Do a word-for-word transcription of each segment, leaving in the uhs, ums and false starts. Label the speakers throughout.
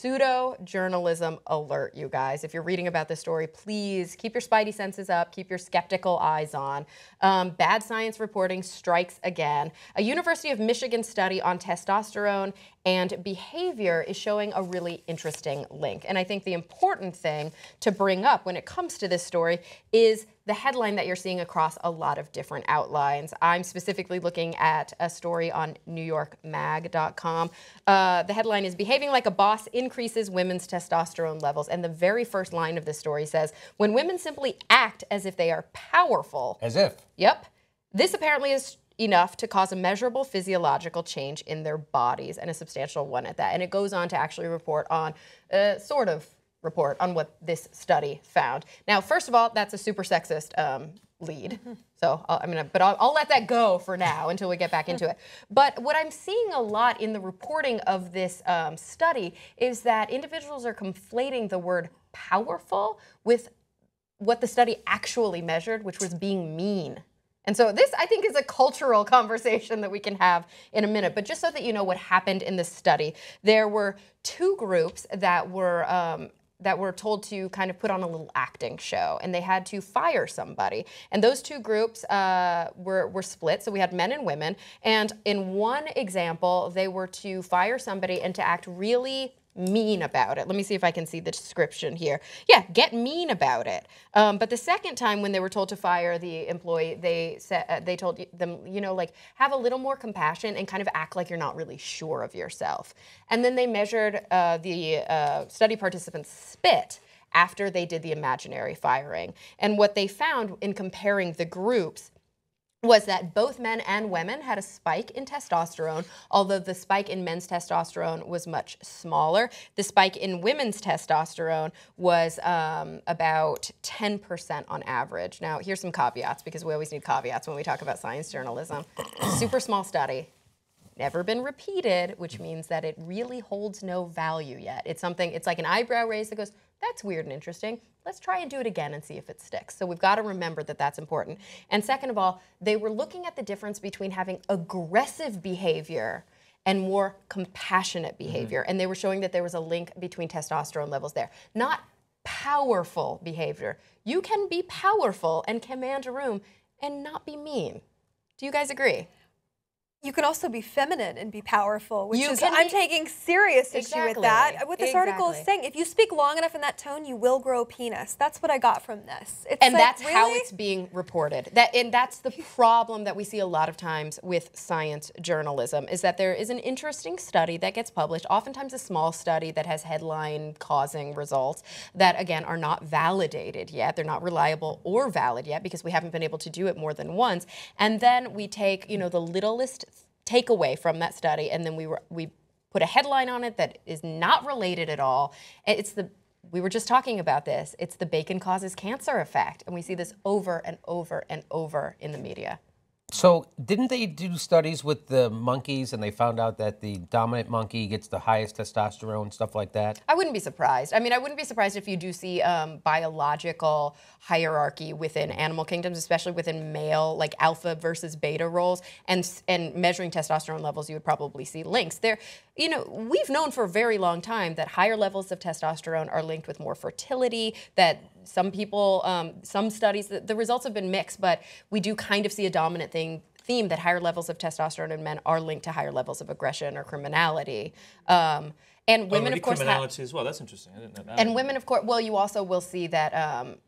Speaker 1: pseudo-journalism alert, you guys. If you're reading about this story, please keep your spidey senses up, keep your skeptical eyes on. Um, bad science reporting strikes again. A University of Michigan study on testosterone and behavior is showing a really interesting link. And I think the important thing to bring up when it comes to this story is the headline that you're seeing across a lot of different outlines. I'm specifically looking at a story on new york mag dot com. Uh, the headline is "Behaving Like a Boss Increases Women's Testosterone Levels." And the very first line of this story says, "When women simply act as if they are powerful."
Speaker 2: As if.
Speaker 1: Yep. This apparently is enough to cause a measurable physiological change in their bodies, and a substantial one at that. And it goes on to actually report on, uh, sort of report on what this study found. Now, first of all, that's a super sexist um, lead. Mm-hmm. So I'll, I'm gonna, but I'll, I'll let that go for now until we get back into it. But what I'm seeing a lot in the reporting of this um, study is that individuals are conflating the word powerful with what the study actually measured, which was being mean. And so this, I think, is a cultural conversation that we can have in a minute. But just so that you know what happened in this study, there were two groups that were um, that were told to kind of put on a little acting show, and they had to fire somebody. And those two groups uh, were, were split, so we had men and women. And in one example, they were to fire somebody and to act really mean about it. Let me see if I can see the description here. Yeah, get mean about it. Um, but the second time when they were told to fire the employee, they said uh, they told them, you know, like, have a little more compassion and kind of act like you're not really sure of yourself. And then they measured uh, the uh, study participants' spit after they did the imaginary firing. And what they found in comparing the groups was that both men and women had a spike in testosterone, although the spike in men's testosterone was much smaller. The spike in women's testosterone was um, about ten percent on average. Now, here's some caveats, because we always need caveats when we talk about science journalism. Super small study. Never been repeated, which means that it really holds no value yet. It's something, it's like an eyebrow raise that goes, that's weird and interesting. Let's try and do it again and see if it sticks. So we've got to remember that that's important. And second of all, they were looking at the difference between having aggressive behavior and more compassionate behavior. Mm-hmm. And they were showing that there was a link between testosterone levels there. Not powerful behavior. You can be powerful and command a room and not be mean. Do you guys agree?
Speaker 3: You can also be feminine and be powerful, which
Speaker 1: you
Speaker 3: is,
Speaker 1: can
Speaker 3: I'm
Speaker 1: be,
Speaker 3: taking serious
Speaker 1: exactly,
Speaker 3: issue with that. What this
Speaker 1: exactly.
Speaker 3: article is saying, if you speak long enough in that tone, you will grow a penis. That's what I got from this. It's
Speaker 1: and
Speaker 3: like,
Speaker 1: that's
Speaker 3: really?
Speaker 1: how it's being reported. That, and that's the problem that we see a lot of times with science journalism, is that there is an interesting study that gets published, oftentimes a small study that has headline-causing results that, again, are not validated yet. They're not reliable or valid yet because we haven't been able to do it more than once. And then we take, you know, the littlest takeaway from that study, and then we were we put a headline on it that is not related at all. It's the we were just talking about this. It's the bacon causes cancer effect, and we see this over and over and over in the media.
Speaker 2: So didn't they do studies with the monkeys, and they found out that the dominant monkey gets the highest testosterone, stuff like that?
Speaker 1: I wouldn't be surprised. I mean, I wouldn't be surprised if you do see um, biological hierarchy within animal kingdoms, especially within male, like alpha versus beta roles, and and measuring testosterone levels, you would probably see links. There, you know, we've known for a very long time that higher levels of testosterone are linked with more fertility, that some people, um, some studies, the, the results have been mixed, but we do kind of see a dominant thing, theme that higher levels of testosterone in men are linked to higher levels of aggression or criminality. Um, and women,
Speaker 4: oh,
Speaker 1: of course,
Speaker 4: criminality as well. That's interesting. I didn't know that.
Speaker 1: And women, of course, well, you also will see that um,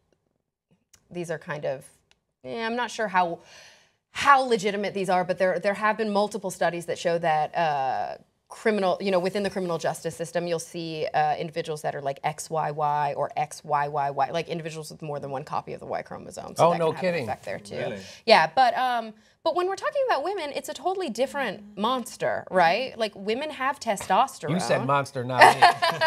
Speaker 1: these are kind of, yeah, I'm not sure how how legitimate these are, but there there have been multiple studies that show that uh, criminal, you know, within the criminal justice system, you'll see uh, individuals that are like X Y Y or X Y Y Y, like individuals with more than one copy of the Y chromosome. So
Speaker 2: oh,
Speaker 1: that
Speaker 2: no
Speaker 1: can have
Speaker 2: kidding.
Speaker 1: An effect there too.
Speaker 4: Really?
Speaker 1: Yeah, but um, but when we're talking about women, it's a totally different monster, right? Like women have testosterone.
Speaker 2: You said monster, not me.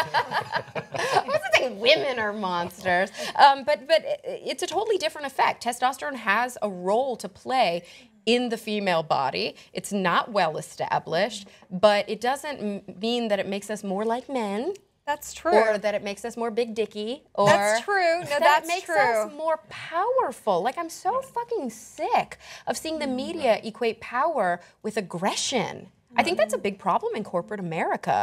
Speaker 1: I wasn't saying women are monsters, um, but but it's a totally different effect. Testosterone has a role to play in the female body. It's not well established, but it doesn't m mean that it makes us more like men.
Speaker 3: That's true.
Speaker 1: Or that it makes us more big dicky. Or
Speaker 3: that's true. No,
Speaker 1: that
Speaker 3: that's
Speaker 1: it makes
Speaker 3: true.
Speaker 1: us more powerful. Like, I'm so fucking sick of seeing the media equate power with aggression. I think that's a big problem in corporate America. Mm-hmm.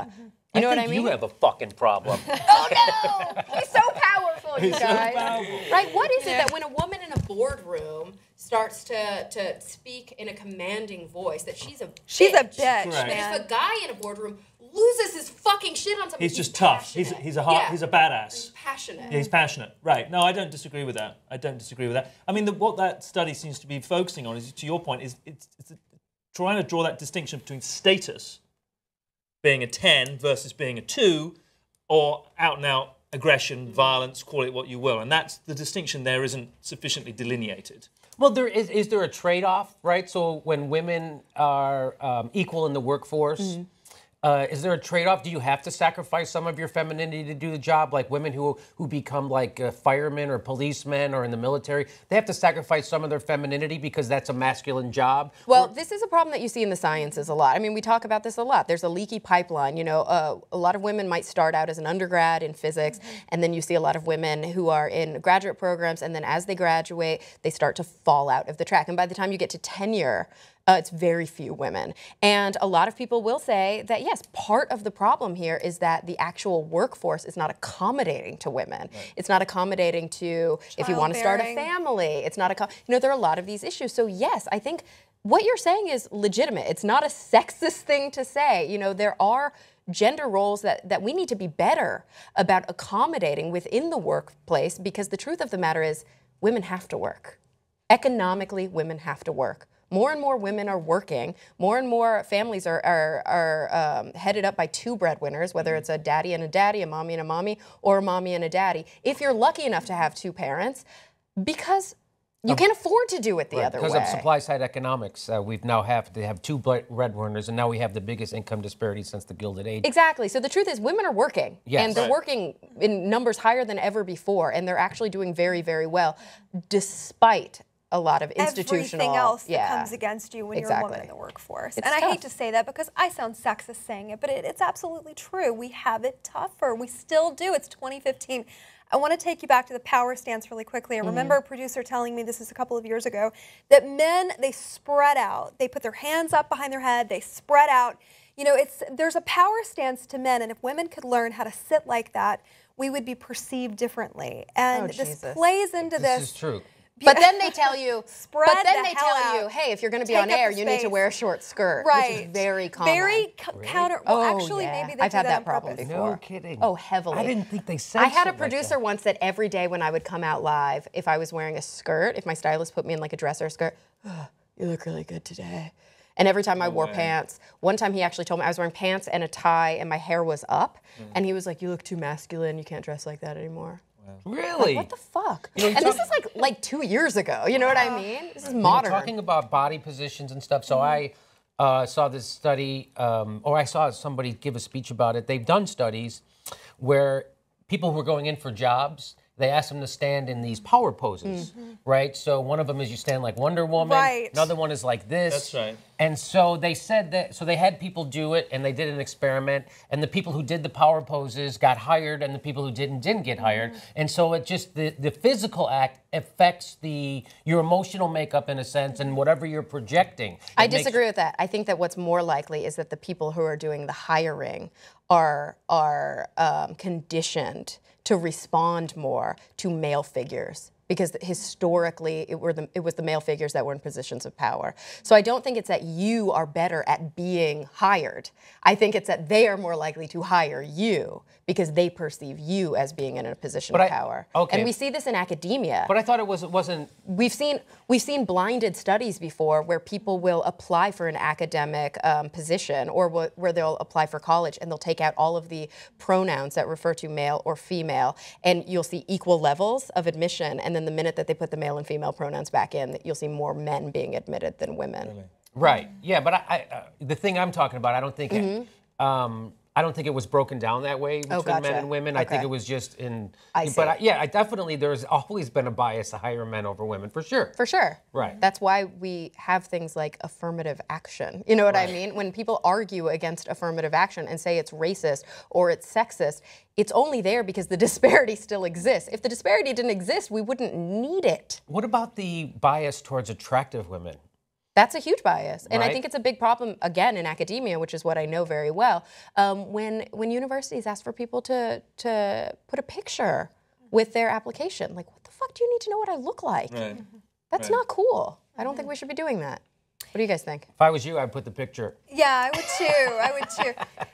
Speaker 1: You know
Speaker 2: I
Speaker 1: what I
Speaker 2: think
Speaker 1: mean?
Speaker 2: You have a fucking problem.
Speaker 1: Oh no! He's so powerful, you
Speaker 4: He's so
Speaker 1: guys.
Speaker 4: powerful.
Speaker 1: Right? What is it that when a woman in a boardroom starts to to speak in a commanding voice that she's a
Speaker 3: She's a
Speaker 1: bitch?
Speaker 3: bitch,
Speaker 4: Correct.
Speaker 3: man.
Speaker 1: If a guy in a boardroom loses his fucking shit on something,
Speaker 4: He's just tough. He's
Speaker 1: passionate.
Speaker 4: he's a heart,
Speaker 1: Yeah.
Speaker 4: he's a badass.
Speaker 1: He's passionate.
Speaker 4: Yeah, he's passionate. Right. No, I don't disagree with that. I don't disagree with that. I mean, the, what that study seems to be focusing on is, to your point, is it's, it's trying to draw that distinction between status, being a ten versus being a two, or out and out aggression, violence, call it what you will. And that's the distinction there isn't sufficiently delineated.
Speaker 2: Well, there is. Is there a trade-off, right? So when women are um, equal in the workforce, mm-hmm. uh, is there a trade-off? Do you have to sacrifice some of your femininity to do the job? Like women who who become like uh, firemen or policemen or in the military, they have to sacrifice some of their femininity because that's a masculine job.
Speaker 1: Well,
Speaker 2: or,
Speaker 1: this is a problem that you see in the sciences a lot. I mean, we talk about this a lot. There's a leaky pipeline. You know, uh, a lot of women might start out as an undergrad in physics, mm-hmm. and then you see a lot of women who are in graduate programs, and then as they graduate, they start to fall out of the track. And by the time you get to tenure, Uh, it's very few women. And a lot of people will say that, yes, part of the problem here is that the actual workforce is not accommodating to women. Right. It's not accommodating to if you want to start a family. It's not, a, you know, there are a lot of these issues. So yes, I think what you're saying is legitimate. It's not a sexist thing to say. You know, there are gender roles that, that we need to be better about accommodating within the workplace, because the truth of the matter is women have to work. Economically, women have to work. More and more women are working. More and more families are, are, are um, headed up by two breadwinners, whether it's a daddy and a daddy, a mommy and a mommy, or a mommy and a daddy. If you're lucky enough to have two parents, because you can't afford to do it the
Speaker 2: right,
Speaker 1: other way.
Speaker 2: Because of supply-side economics, uh, we've now have to have two breadwinners, and now we have the biggest income disparity since the Gilded Age.
Speaker 1: Exactly. So the truth is, women are working,
Speaker 2: yes.
Speaker 1: and they're
Speaker 4: Right.
Speaker 1: working in numbers higher than ever before, and they're actually doing very, very well, despite a lot of institutional...
Speaker 3: Everything else
Speaker 1: yeah,
Speaker 3: that comes against you when
Speaker 1: exactly.
Speaker 3: you're a woman in the workforce.
Speaker 1: It's
Speaker 3: and I
Speaker 1: tough.
Speaker 3: hate to say that because I sound sexist saying it, but it, it's absolutely true. We have it tougher. We still do. It's twenty fifteen. I want to take you back to the power stance really quickly. I remember mm-hmm. a producer telling me, this is a couple of years ago, that men, they spread out. They put their hands up behind their head. They spread out. You know, it's there's a power stance to men, and if women could learn how to sit like that, we would be perceived differently. And
Speaker 1: Oh,
Speaker 3: this
Speaker 1: Jesus.
Speaker 3: plays into this.
Speaker 2: This is true.
Speaker 1: But then they tell you,
Speaker 3: Spread
Speaker 1: but then
Speaker 3: the
Speaker 1: they
Speaker 3: hell
Speaker 1: tell you,
Speaker 3: out.
Speaker 1: hey, if you're going to be
Speaker 3: Take
Speaker 1: on
Speaker 3: up
Speaker 1: air,
Speaker 3: the
Speaker 1: you need to
Speaker 3: space.
Speaker 1: wear a short skirt,
Speaker 3: Right.
Speaker 1: which is very common.
Speaker 3: Very co-
Speaker 2: Really?
Speaker 3: counter. Well,
Speaker 1: Oh,
Speaker 3: actually,
Speaker 1: yeah.
Speaker 3: maybe they
Speaker 1: I've
Speaker 3: do
Speaker 1: had
Speaker 3: that,
Speaker 1: that
Speaker 3: on
Speaker 1: problem
Speaker 3: purpose.
Speaker 1: before.
Speaker 2: No kidding.
Speaker 1: Oh, heavily.
Speaker 2: I didn't think they said
Speaker 1: I had a
Speaker 2: shit like
Speaker 1: producer
Speaker 2: that.
Speaker 1: once that every day when I would come out live, if I was wearing a skirt, if my stylist put me in like a dress or a skirt, oh, you look really good today. And every time I wore
Speaker 4: way.
Speaker 1: pants, one time he actually told me I was wearing pants and a tie and my hair was up, mm. and he was like, you look too masculine, you can't dress like that anymore.
Speaker 2: Really?
Speaker 1: Like, what the fuck?
Speaker 2: You know,
Speaker 1: and this
Speaker 2: talk-
Speaker 1: is like like two years ago. You know what I mean? This is
Speaker 2: When
Speaker 1: modern.
Speaker 2: you're talking about body positions and stuff, so mm-hmm. I uh, saw this study, um, or I saw somebody give a speech about it. They've done studies where people who are going in for jobs, they ask them to stand in these power poses, mm-hmm. right? So one of them is you stand like Wonder Woman.
Speaker 3: Right.
Speaker 2: Another one is like this.
Speaker 4: That's right.
Speaker 2: And so they said that, so they had people do it, and they did an experiment, and the people who did the power poses got hired, and the people who didn't didn't get hired. Mm-hmm. And so it just, the, the physical act affects the your emotional makeup in a sense, and whatever you're projecting.
Speaker 1: I
Speaker 2: It makes-
Speaker 1: disagree with that. I think that what's more likely is that the people who are doing the hiring are are um, conditioned to respond more to male figures, because historically it were the, it was the male figures that were in positions of power. So I don't think it's that you are better at being hired. I think it's that they are more likely to hire you because they perceive you as being in a position
Speaker 2: But
Speaker 1: of
Speaker 2: I-
Speaker 1: power.
Speaker 2: okay.
Speaker 1: And we see this in academia.
Speaker 2: But I thought it was it wasn't.
Speaker 1: We've seen we've seen blinded studies before where people will apply for an academic um, position, or wh- where they'll apply for college and they'll take out all of the pronouns that refer to male or female, and you'll see equal levels of admission. And then the minute that they put the male and female pronouns back in, you'll see more men being admitted than women.
Speaker 4: Really?
Speaker 2: Right. Yeah, but I, I uh, the thing I'm talking about, I don't think.
Speaker 1: Mm-hmm.
Speaker 2: It, um, I don't think it was broken down that way between
Speaker 1: Oh, gotcha.
Speaker 2: men and women. I think
Speaker 1: Okay.
Speaker 2: it was just in.
Speaker 1: I see.
Speaker 2: But I, yeah, I definitely there's always been a bias to hire men over women for sure.
Speaker 1: For sure.
Speaker 2: Right.
Speaker 1: That's why we have things like affirmative action. You know what
Speaker 2: Right.
Speaker 1: I mean? When people argue against affirmative action and say it's racist or it's sexist, it's only there because the disparity still exists. If the disparity didn't exist, we wouldn't need it.
Speaker 2: What about the bias towards attractive women?
Speaker 1: That's a huge bias. And
Speaker 2: Right.
Speaker 1: I think it's a big problem, again, in academia, which is what I know very well, um, when when universities ask for people to, to put a picture with their application. Like, what the fuck do you need to know what I look like?
Speaker 4: Right.
Speaker 1: That's
Speaker 4: Right.
Speaker 1: not cool. I don't think we should be doing that. What do you guys think?
Speaker 2: If I was you, I'd put the picture.
Speaker 3: Yeah, I would too. I would too.